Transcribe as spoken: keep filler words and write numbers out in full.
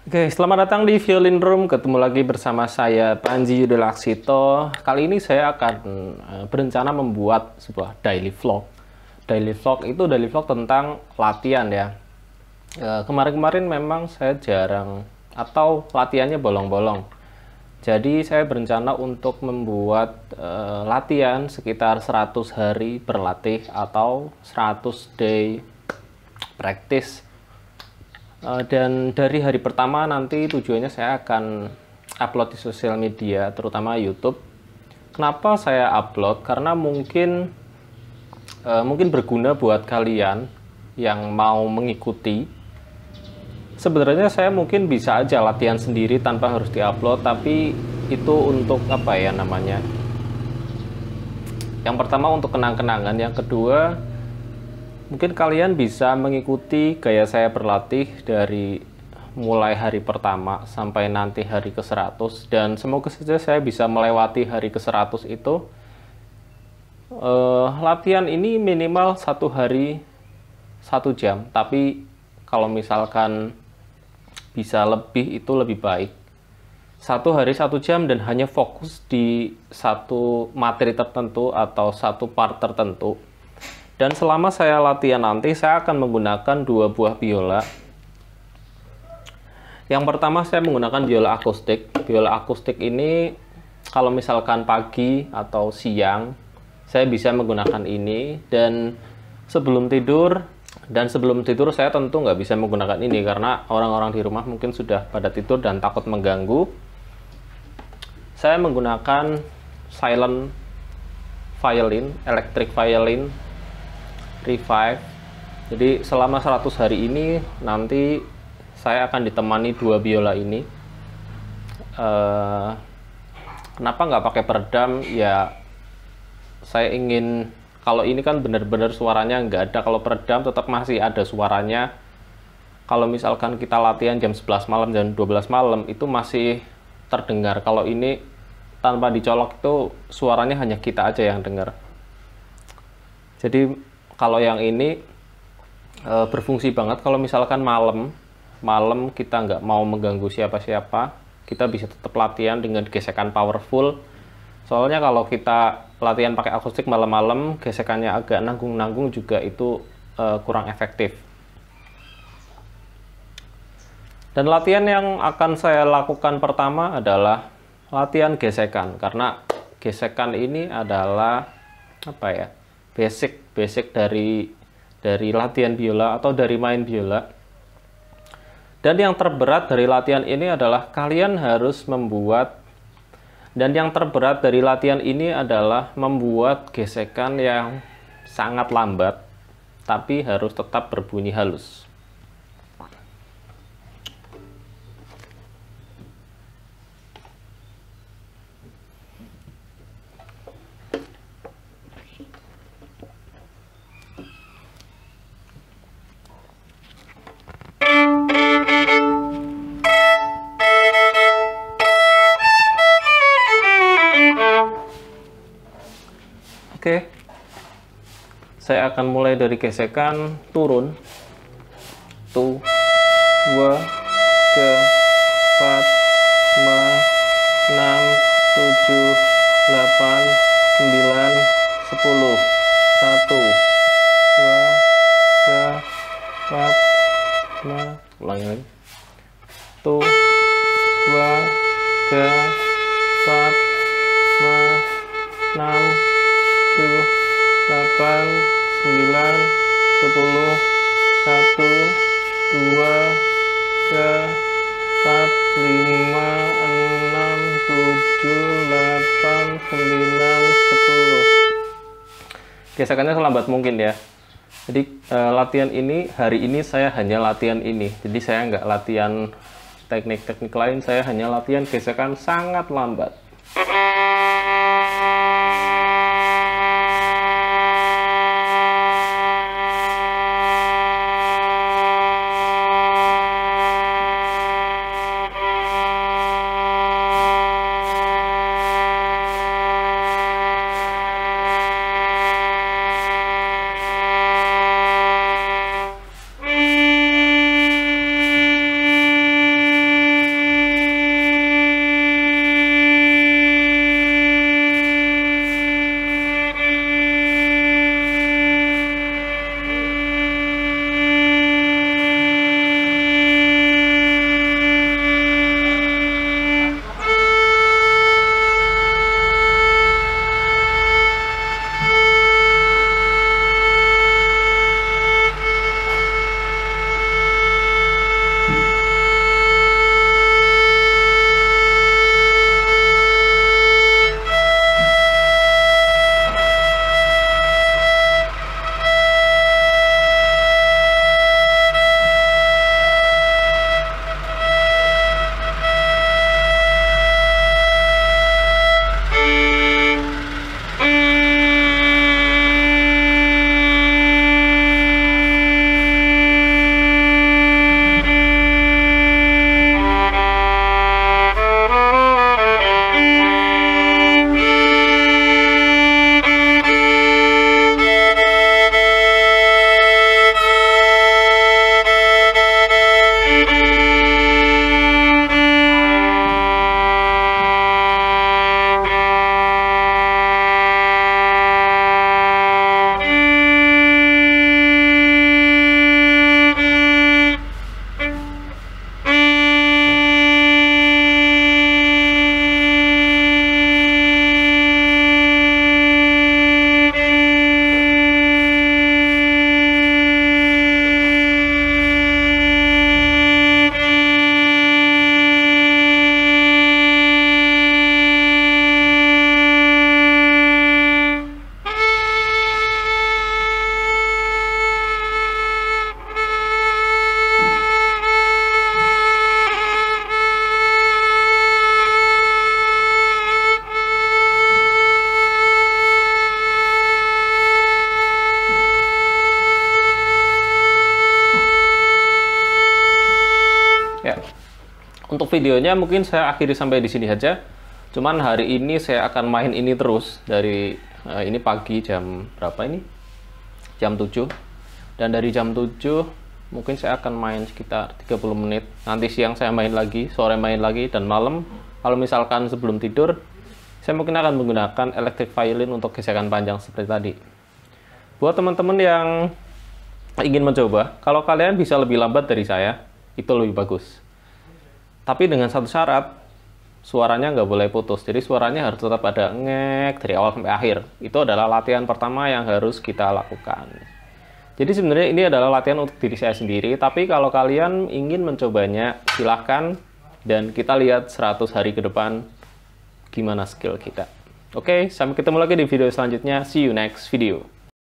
Oke, selamat datang di Violin Room. Ketemu lagi bersama saya, Panji Yudholaksito. Kali ini saya akan uh, berencana membuat sebuah daily vlog. Daily vlog itu daily vlog tentang latihan ya. Uh, Kemarin-kemarin memang saya jarang atau latihannya bolong-bolong. Jadi saya berencana untuk membuat uh, latihan sekitar seratus hari berlatih atau seratus day practice. Uh, dan dari hari pertama nanti tujuannya saya akan upload di sosial media, terutama YouTube. Kenapa saya upload? Karena mungkin uh, mungkin berguna buat kalian yang mau mengikuti. Sebenarnya saya mungkin bisa aja latihan sendiri tanpa harus diupload, tapi itu untuk apa ya namanya? Yang pertama untuk kenang-kenangan, yang kedua mungkin kalian bisa mengikuti gaya saya berlatih dari mulai hari pertama sampai nanti hari ke seratus, dan semoga saja saya bisa melewati hari ke seratus itu. Uh, latihan ini minimal satu hari satu jam, tapi kalau misalkan bisa lebih itu lebih baik. Satu hari satu jam dan hanya fokus di satu materi tertentu atau satu part tertentu. Dan selama saya latihan nanti, saya akan menggunakan dua buah biola. Yang pertama saya menggunakan biola akustik. Biola akustik ini kalau misalkan pagi atau siang, saya bisa menggunakan ini. Dan sebelum tidur, dan sebelum tidur saya tentu nggak bisa menggunakan ini, karena orang-orang di rumah mungkin sudah pada tidur dan takut mengganggu. Saya menggunakan silent violin, electric violin, Revive. Jadi selama seratus hari ini nanti saya akan ditemani dua biola ini. Uh, kenapa nggak pakai peredam? Ya saya ingin, kalau ini kan benar-benar suaranya nggak ada. Kalau peredam tetap masih ada suaranya. Kalau misalkan kita latihan jam sebelas malam, jam dua belas malam, itu masih terdengar. Kalau ini tanpa dicolok itu suaranya hanya kita aja yang dengar. Jadi kalau yang ini e, berfungsi banget kalau misalkan malam, malam kita nggak mau mengganggu siapa-siapa, kita bisa tetap latihan dengan gesekan powerful. Soalnya kalau kita latihan pakai akustik malam-malam, gesekannya agak nanggung-nanggung juga itu e, kurang efektif. Dan latihan yang akan saya lakukan pertama adalah latihan gesekan, karena gesekan ini adalah apa ya? basic basic dari dari latihan biola atau dari main biola. Dan yang terberat dari latihan ini adalah kalian harus membuat dan yang terberat dari latihan ini adalah membuat gesekan yang sangat lambat tapi harus tetap berbunyi halus. Oke, saya akan mulai dari gesekan turun. Satu, dua, tiga, empat, lima, enam, tujuh, delapan, sembilan, sepuluh. Satu, dua, tiga, empat, lima. Ulangi lagi. Satu, dua, tiga, empat, lima, enam, tujuh, delapan, sembilan, sepuluh, satu, dua, tiga, empat, lima, enam, tujuh, delapan, sembilan, sepuluh. Gesekannya selambat mungkin ya. Jadi eh, latihan ini, hari ini saya hanya latihan ini. Jadi saya nggak latihan teknik-teknik lain, saya hanya latihan gesekan sangat lambat. Untuk videonya mungkin saya akhiri sampai di sini saja. Cuman hari ini saya akan main ini terus dari uh, ini pagi jam berapa ini? Jam tujuh. Dan dari jam tujuh mungkin saya akan main sekitar tiga puluh menit. Nanti siang saya main lagi, sore main lagi, dan malam kalau misalkan sebelum tidur saya mungkin akan menggunakan electric violin untuk gesekan panjang seperti tadi. Buat teman-teman yang ingin mencoba, kalau kalian bisa lebih lambat dari saya, itu lebih bagus. Tapi dengan satu syarat, suaranya nggak boleh putus. Jadi suaranya harus tetap ada ngek dari awal sampai akhir. Itu adalah latihan pertama yang harus kita lakukan. Jadi sebenarnya ini adalah latihan untuk diri saya sendiri. Tapi kalau kalian ingin mencobanya, silahkan. Dan kita lihat seratus hari ke depan gimana skill kita. Oke, sampai ketemu lagi di video selanjutnya. See you next video.